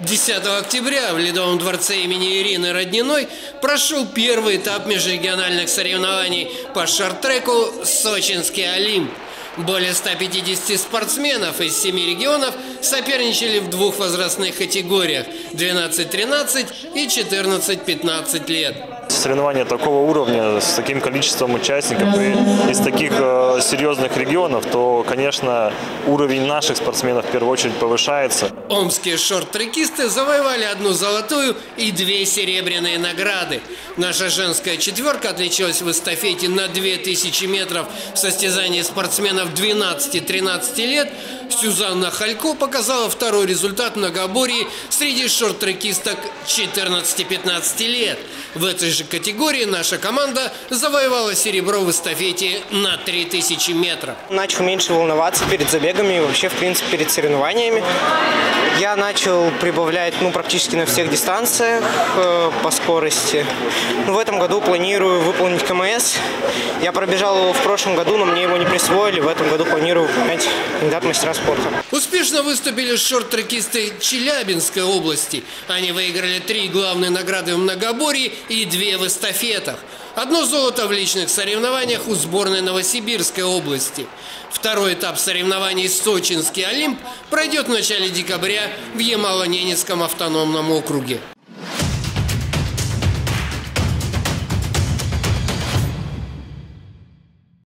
10 октября в Ледовом дворце имени Ирины Родниной прошел первый этап межрегиональных соревнований по шорт-треку «Сочинский Олимп». Более 150 спортсменов из 7 регионов соперничали в двух возрастных категориях – 12-13 и 14-15 лет. Соревнования такого уровня, с таким количеством участников и из таких серьезных регионов, то, конечно, уровень наших спортсменов в первую очередь повышается. Омские шорт-трекисты завоевали 1 золотую и 2 серебряные награды. Наша женская четверка отличилась в эстафете на 2000 метров в состязании спортсменов 12-13 лет. Сюзанна Халько показала второй результат в многоборье среди шорт-трекисток 14-15 лет. В этой же категории наша команда завоевала серебро в эстафете на 3000 метров. Начал меньше волноваться перед забегами и вообще, в принципе, перед соревнованиями. Я начал прибавлять практически на всех дистанциях по скорости. В этом году планирую выполнить КМС. Я пробежал его в прошлом году, но мне его не присвоили. В этом году планирую выполнять кандидат мастера спорта. Успешно выступили шорт-трекисты Челябинской области. Они выиграли 3 главные награды в многоборье и 2 в эстафетах. 1 золото в личных соревнованиях у сборной Новосибирской области. Второй этап соревнований «Сочинский Олимп» пройдет в начале декабря в Ямало-Ненецком автономном округе.